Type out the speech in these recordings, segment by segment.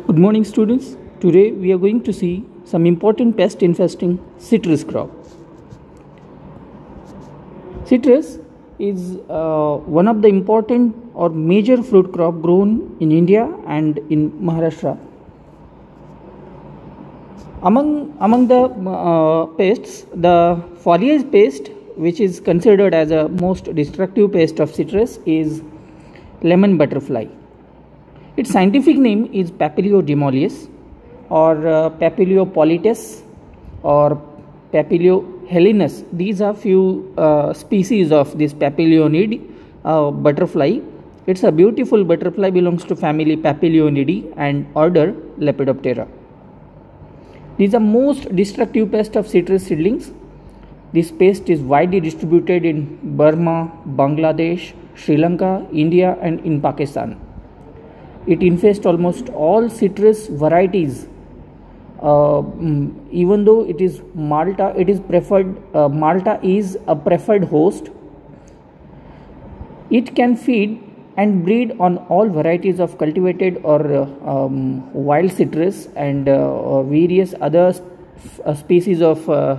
Good morning, students. Today we are going to see some important pest infesting citrus crop. Citrus is one of the important or major fruit crop grown in India and in Maharashtra. Among the pests, the foliage pest, which is considered as a most destructive pest of citrus, is lemon butterfly. Its scientific name is Papilio or Papiliopolites or Papiliohelinus. These are few species of this papilionid butterfly. It's a beautiful butterfly, belongs to family Papilionidae and order Lepidoptera. These are most destructive pest of citrus seedlings. This pest is widely distributed in Burma, Bangladesh, Sri Lanka, India and in Pakistan. It infests almost all citrus varieties. Even though it is Malta, it is preferred. Malta is a preferred host. It can feed and breed on all varieties of cultivated or wild citrus and various other species of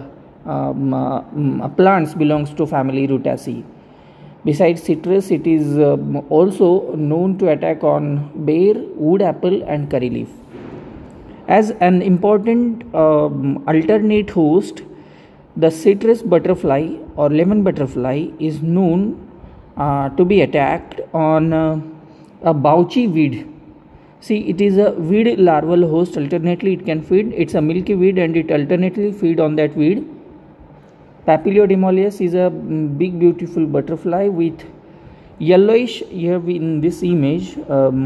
plants belongs to family Rutaceae. Besides citrus, it is also known to attack on bear, wood apple and curry leaf. As an important alternate host, the citrus butterfly or lemon butterfly is known to be attacked on a bouchy weed. See, it is a weed larval host. Alternately, it can feed. It's a milky weed and it alternately feed on that weed. Papiliodemoleus is a big beautiful butterfly with yellowish. Here in this image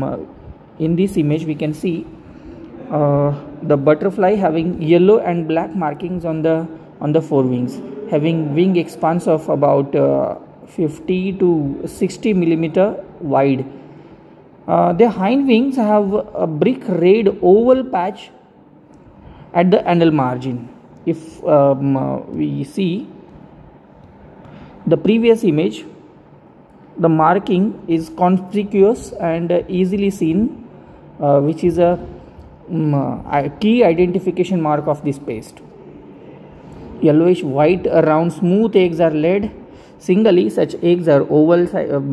we can see the butterfly having yellow and black markings on the forewings, having wing expanse of about 50 to 60 millimeter wide. Their hind wings have a brick red oval patch at the anal margin. If we see the previous image, the marking is conspicuous and easily seen, which is a key identification mark of this pest. Yellowish white round smooth eggs are laid singly. Such eggs are oval,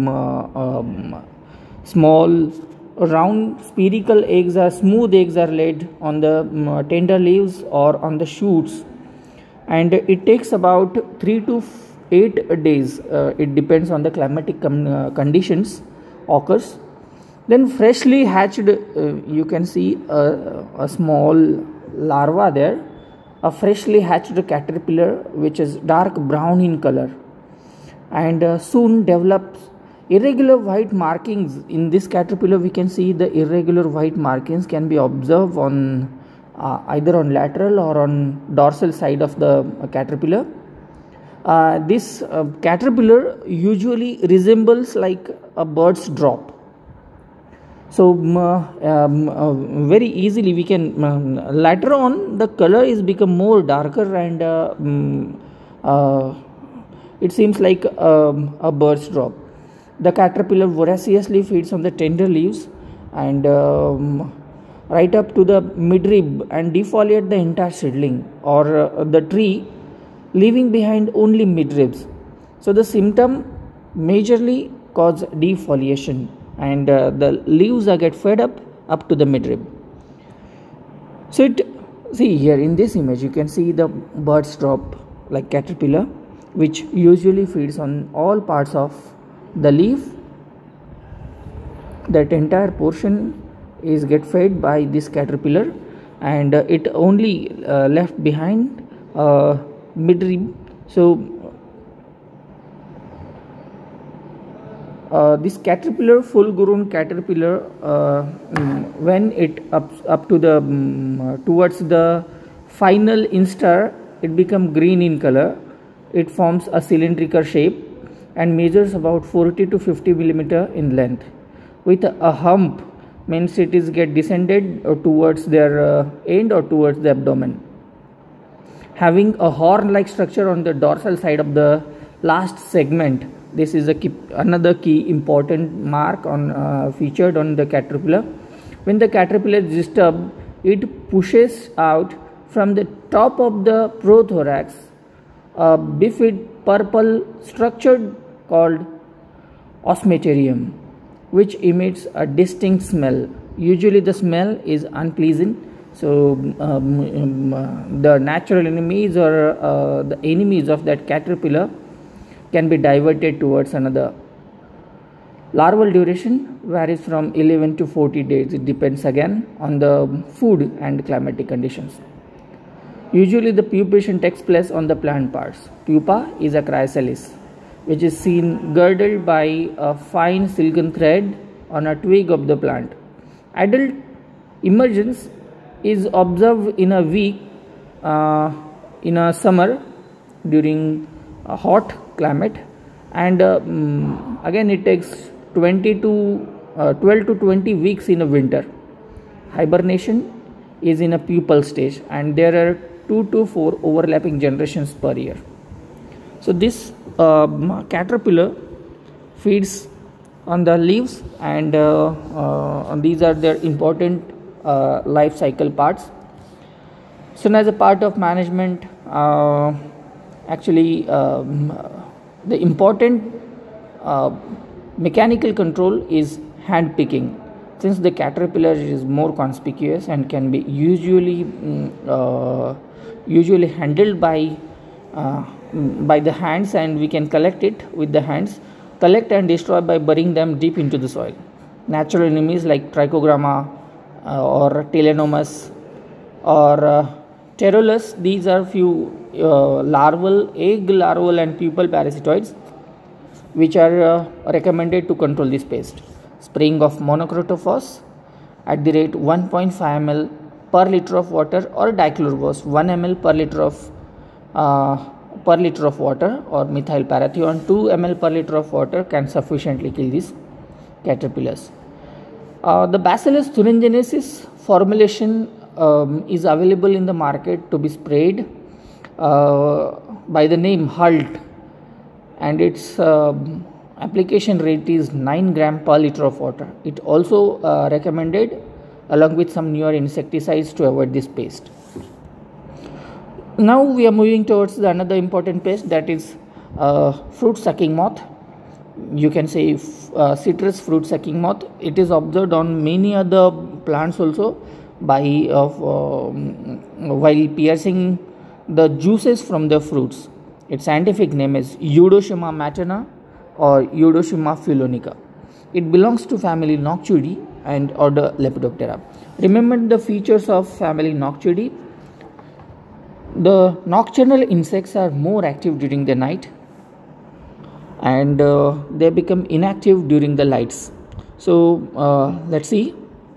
small round spherical eggs are smooth eggs are laid on the tender leaves or on the shoots, and it takes about 3 to 8 days. It depends on the climatic conditions occurs. Then freshly hatched, you can see a small larva there, a freshly hatched caterpillar which is dark brown in color and soon develops irregular white markings. In this caterpillar we can see the irregular white markings can be observed on either on lateral or on dorsal side of the caterpillar. This caterpillar usually resembles like a bird's drop. So very easily we can later on the color is become more darker and it seems like a bird's drop. The caterpillar voraciously feeds on the tender leaves and right up to the midrib and defoliate the entire seedling or the tree, leaving behind only midribs. So the symptom majorly cause defoliation and the leaves are get fed up to the midrib. So see here in this image you can see the bird's drop like caterpillar, which usually feeds on all parts of the leaf. That entire portion is get fed by this caterpillar and it only left behind midrib. So this caterpillar, full grown caterpillar, when it up to the towards the final instar, it become green in color. It forms a cylindrical shape and measures about 40 to 50 millimeter in length with a hump, means it is get descended towards their end or towards the abdomen, having a horn like structure on the dorsal side of the last segment. This is another key important mark on featured on the caterpillar. When the caterpillar is disturbed, it pushes out from the top of the prothorax a bifid purple structure called osmeterium, which emits a distinct smell. Usually the smell is unpleasant. So the natural enemies or the enemies of that caterpillar can be diverted towards another. Larval duration varies from 11 to 40 days. It depends again on the food and climatic conditions. Usually the pupation takes place on the plant parts. Pupa is a chrysalis, which is seen girdled by a fine silken thread on a twig of the plant. Adult emergence is observed in a week in a summer during a hot climate, and again it takes 12 to 20 weeks in a winter. Hibernation is in a pupal stage, and there are 2 to 4 overlapping generations per year. So this caterpillar feeds on the leaves, and these are their important life cycle parts. So as a part of management, actually the important mechanical control is hand picking, since the caterpillar is more conspicuous and can be usually handled by the hands, and we can collect it with the hands, collect and destroy by burying them deep into the soil. Natural enemies like Trichogramma or Telenomus or Pteroles, these are few egg larval and pupal parasitoids which are recommended to control this pest. Spraying of monocrotophos at the rate 1.5 ml per liter of water, or dichlorvos 1 ml per liter of water, or methyl parathion 2 ml per liter of water can sufficiently kill these caterpillars. The Bacillus thuringiensis formulation is available in the market to be sprayed by the name HULT, and its application rate is 9 gram per liter of water. It also recommended along with some newer insecticides to avoid this pest. Now we are moving towards another important pest, that is fruit sucking moth. You can say citrus fruit sucking moth. It is observed on many other plants also by while piercing the juices from the fruits. Its scientific name is Eudoshima materna or Eudoshima phylonica. It belongs to family Noctuidae and order Lepidoptera. Remember the features of family Noctuidae. The nocturnal insects are more active during the night, and they become inactive during the lights. So let's see.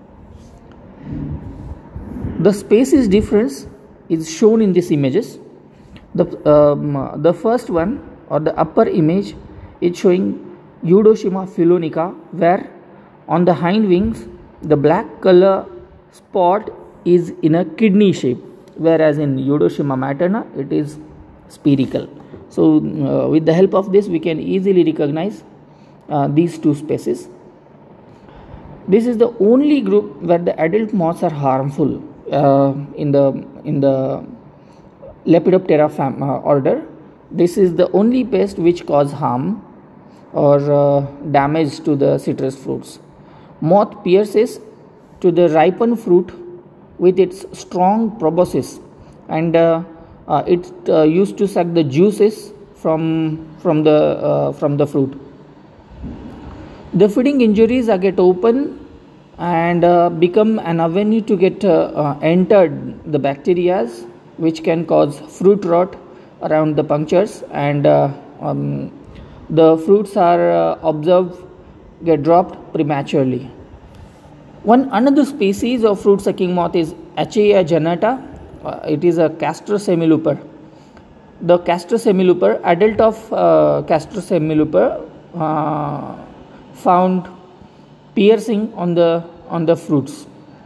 The species difference is shown in these images. The first one, or the upper image, is showing Eudoshima phylonica, where on the hind wings the black color spot is in a kidney shape, whereas in Eudoshima materna it is spherical. So with the help of this we can easily recognize these two species. This is the only group where the adult moths are harmful in the Lepidoptera order. This is the only pest which cause harm or damage to the citrus fruits. Moth pierces to the ripened fruit with its strong proboscis, and it used to suck the juices from the fruit. The feeding injuries get open and become an avenue to get entered the bacteria, which can cause fruit rot around the punctures, and the fruits are observed get dropped prematurely. Another species of fruit sucking moth is Achaea genata. It is a Castor semiluper. The Castor semiluper, adult of Castor semiluper found piercing on the fruits.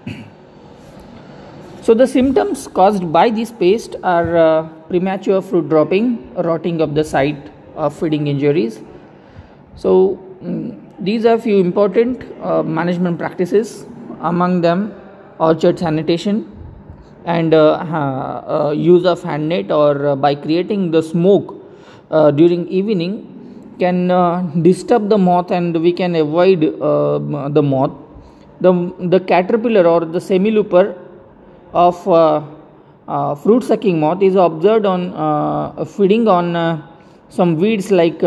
So the symptoms caused by this pest are premature fruit dropping, rotting of the site of feeding injuries. So these are few important management practices among them orchard sanitation and use of hand net, or by creating the smoke during evening can disturb the moth, and we can avoid the moth. The caterpillar or the semilooper of fruit sucking moth is observed on feeding on some weeds like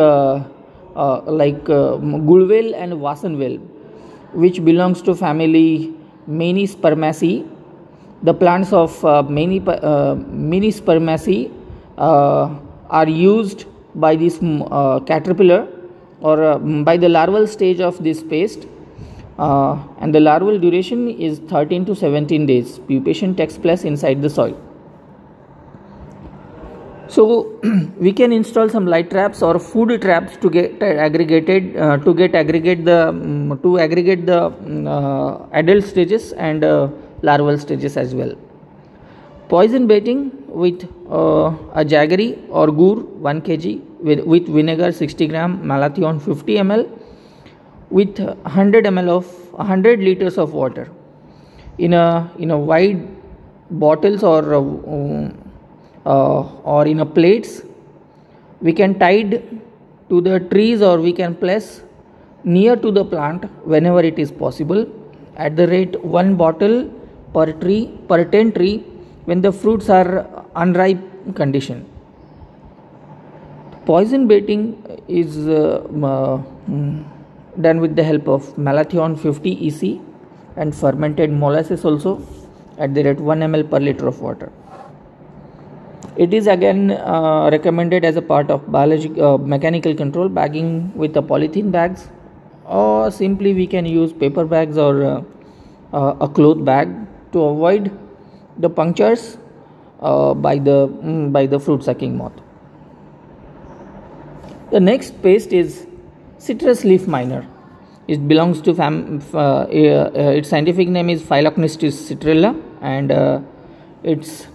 gulwel and vasanwel, which belongs to family Menispermaceae. The plants of Menispermaceae are used by this caterpillar or by the larval stage of this pest, and the larval duration is 13 to 17 days. Pupation takes place inside the soil. So we can install some light traps or food traps to get aggregate the adult stages and larval stages as well. Poison baiting with a jaggery or gur 1 kg with vinegar 60 gram, malathion 50 ml with 100 ml of 100 liters of water in a wide bottles or in a plates. We can tied to the trees, or we can place near to the plant whenever it is possible, at the rate 1 bottle per 10 tree when the fruits are unripe condition. Poison baiting is done with the help of malathion 50 EC and fermented molasses also at the rate 1 ml per liter of water. It is again recommended as a part of mechanical control, bagging with the polythene bags, or simply we can use paper bags or a cloth bag to avoid the punctures by the fruit sucking moth. The next pest is citrus leaf miner. It belongs to its scientific name is Phyllochnistis citrella, and its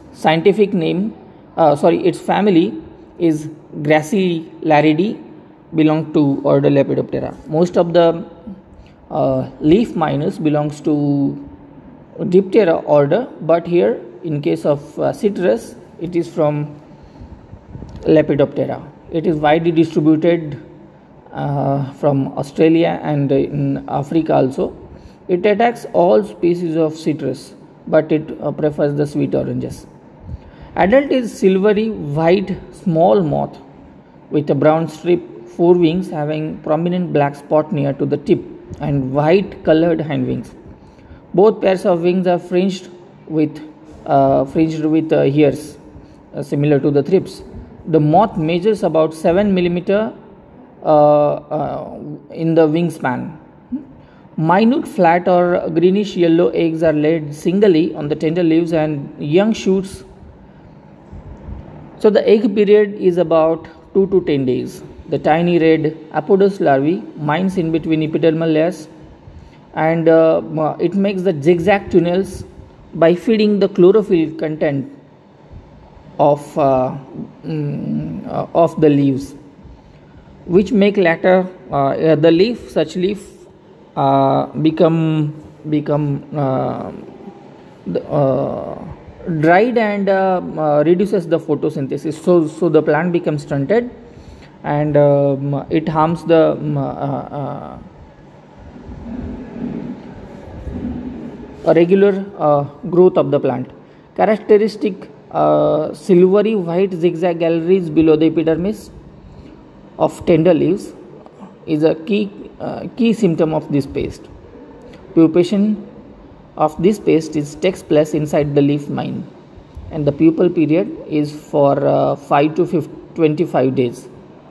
family is Gracillaridae, belong to order Lepidoptera. Most of the leaf miners belongs to Diptera order, but here in case of citrus it is from Lepidoptera. It is widely distributed from Australia and in Africa also. It attacks all species of citrus, but it prefers the sweet oranges. Adult is silvery white small moth with a brown strip, 4 wings having prominent black spot near to the tip and white colored hind wings. Both pairs of wings are fringed with hairs similar to the thrips. The moth measures about 7 millimeter in the wingspan. Minute flat or greenish yellow eggs are laid singly on the tender leaves and young shoots. So the egg period is about 2 to 10 days. The tiny red apodous larvae mines in between epidermal layers, and it makes the zigzag tunnels by feeding the chlorophyll content of the leaves, which make later such leaf become dried and reduces the photosynthesis, so the plant becomes stunted, and it harms the regular growth of the plant. Characteristic silvery white zigzag galleries below the epidermis of tender leaves is a key symptom of this pest. Pupation of this pest takes place inside the leaf mine, and the pupal period is for 5 to 25 days.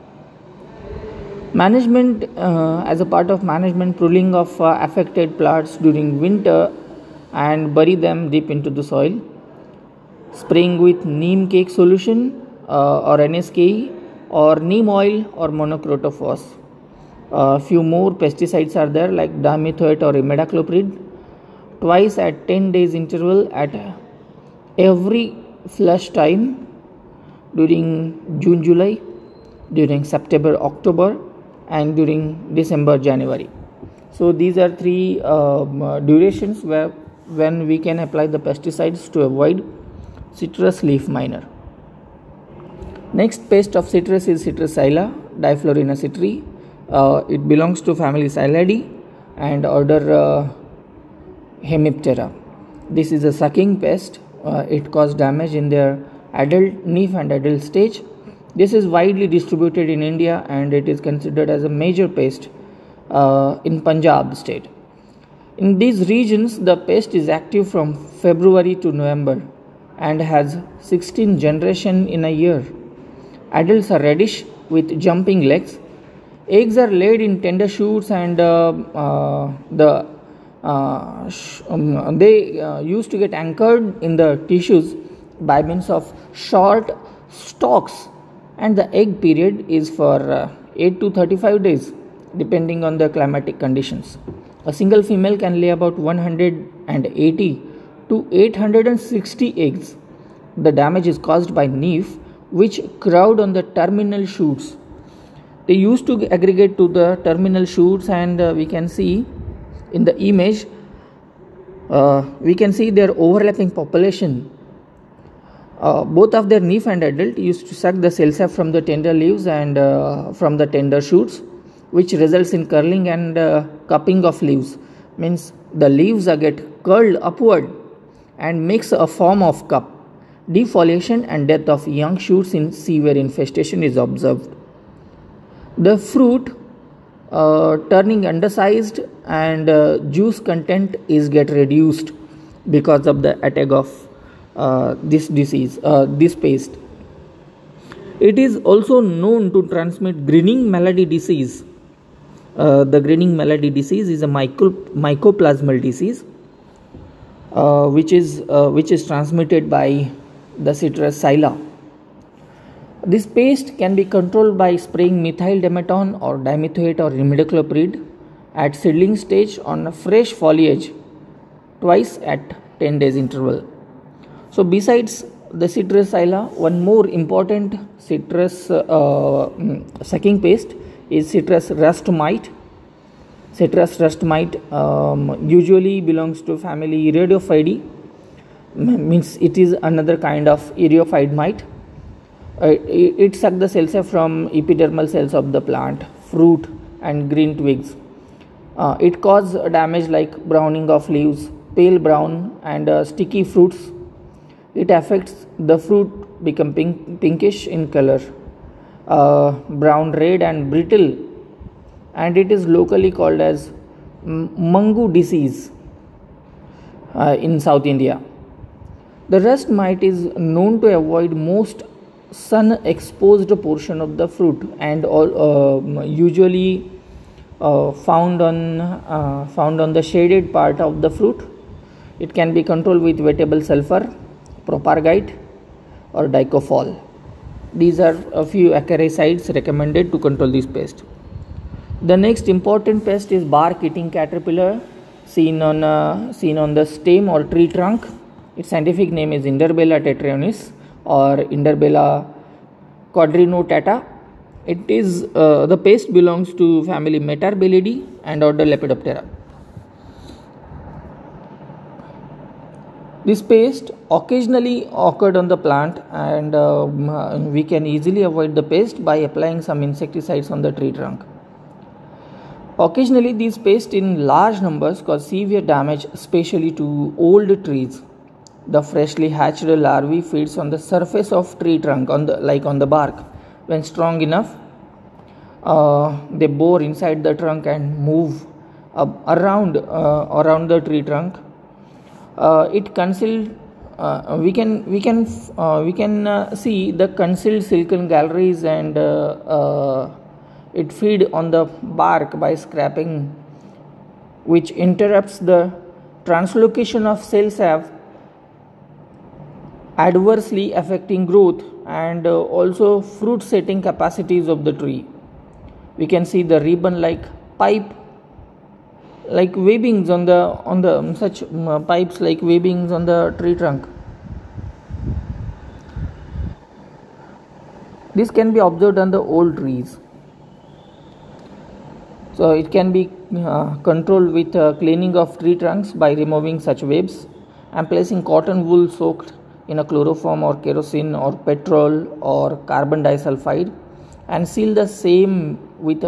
Management as a part of management, pruning of affected plants during winter and bury them deep into the soil. Spraying with neem cake solution or NSK or neem oil or monocrotophos. Few more pesticides are there like dimethoate or imidacloprid. Twice at 10 days interval at every flush time during June, July, during September, October, and during December, January. So these are three durations when we can apply the pesticides to avoid citrus leaf miner. Next pest of citrus is Citrus Hyla, Diflorina citri. It belongs to family Hylidae and order Hemiptera. This is a sucking pest. It causes damage in their adult nymph and adult stage. This is widely distributed in India and it is considered as a major pest in Punjab state. In these regions, the pest is active from February to November and has 16 generations in a year. Adults are reddish with jumping legs. Eggs are laid in tender shoots and they used to get anchored in the tissues by means of short stalks, and the egg period is for 8 to 35 days depending on the climatic conditions. A single female can lay about 180 to 860 eggs. The damage is caused by nymph which crowd on the terminal shoots. They used to aggregate to the terminal shoots, and we can see in the image we can see their overlapping population. Both of their nymph and adult used to suck the cell sap from the tender leaves and from the tender shoots, which results in curling and cupping of leaves. Means the leaves get curled upward and makes a form of cup. Defoliation and death of young shoots in severe infestation is observed. The fruit turning undersized and juice content is get reduced because of the attack of this disease, this pest. It is also known to transmit grinning malady disease. The grinning malady disease is a mycoplasmal disease which is transmitted by the Citrus Hyla. This pest can be controlled by spraying methyl dimeton or dimethoate or imidacloprid at seedling stage on a fresh foliage twice at 10 days interval. So besides the Citrus Hyla, one more important citrus sucking pest is Citrus rust mite. Citrus rust mite usually belongs to family Eriophydae. Means it is another kind of eriophyte mite. It sucks the cells from epidermal cells of the plant, fruit and green twigs. It causes damage like browning of leaves, pale brown and sticky fruits. It affects the fruit become pinkish in color, brown red and brittle, and it is locally called as Mangu disease in South India. The rust mite is known to avoid most sun exposed portion of the fruit and usually found on the shaded part of the fruit. It can be controlled with wettable sulfur, propargite or dicofol. These are a few acaricides recommended to control this pest. The next important pest is bark eating caterpillar seen on the stem or tree trunk. Its scientific name is Inderbella tetraonis or Inderbella quadrinotata. It is the pest belongs to family Metarbellidae and order Lepidoptera. This pest occasionally occurred on the plant, and we can easily avoid the pest by applying some insecticides on the tree trunk. Occasionally, these pests in large numbers cause severe damage, especially to old trees. The freshly hatched larvae feeds on the surface of tree trunk on the bark. When strong enough, they bore inside the trunk and move around the tree trunk. It concealed. We can see the concealed silken galleries, and it feed on the bark by scraping, which interrupts the translocation of cell sap, adversely affecting growth and also fruit setting capacities of the tree. We can see the ribbon like pipe like webbings on the such pipes like webbings on the tree trunk. This can be observed on the old trees. So it can be controlled with cleaning of tree trunks by removing such webs and placing cotton wool soaked in a chloroform or kerosene or petrol or carbon disulfide, and seal the same with a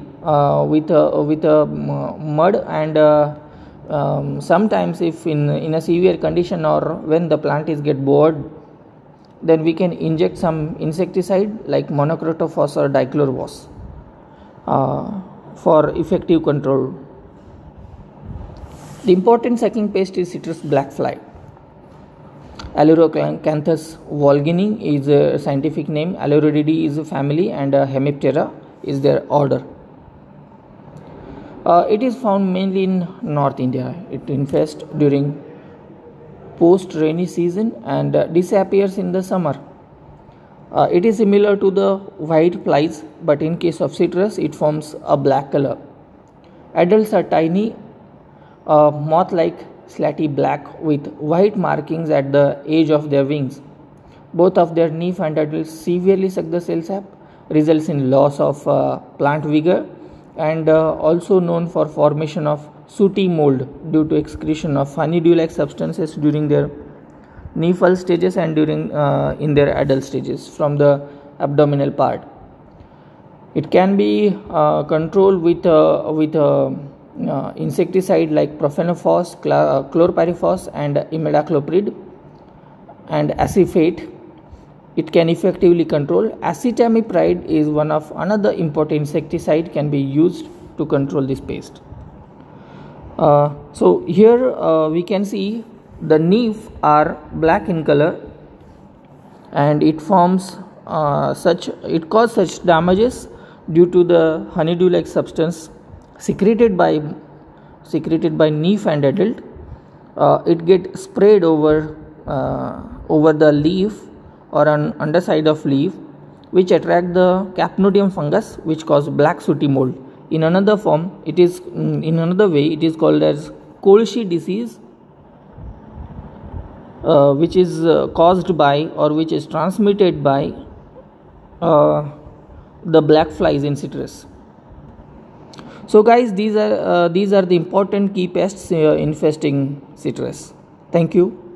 mud, and sometimes if in a severe condition or when the plant is get bored, then we can inject some insecticide like monocrotophos or dichlorvos for effective control. The important sucking pest is citrus black fly. Alurocanthus volgini is a scientific name. Alurodidae is a family, and Hemiptera is their order. It is found mainly in North India. It infests during post rainy season and disappears in the summer. It is similar to the white flies, but in case of citrus it forms a black color. Adults are tiny, moth-like, slaty black with white markings at the edge of their wings. Both of their nymph and adults severely suck the cell sap, results in loss of plant vigor, and also known for formation of sooty mold due to excretion of honeydew-like substances during their nymphal stages and during in their adult stages from the abdominal part. It can be controlled with insecticide like profenophos, chlorpyrifos, and imidacloprid and acephate. It can effectively control. Acetamiprid is one of another important insecticide can be used to control this pest. So here we can see the nymph are black in color, and it forms it causes such damages due to the honeydew-like substance secreted by nymph and adult. It gets sprayed over the leaf or on underside of leaf, which attract the Capnodium fungus, which cause black sooty mold. In another form, it is in another way it is called as Kolshi disease, which is caused by or which is transmitted by the black flies in citrus. So guys, these are the important key pests infesting citrus. Thank you.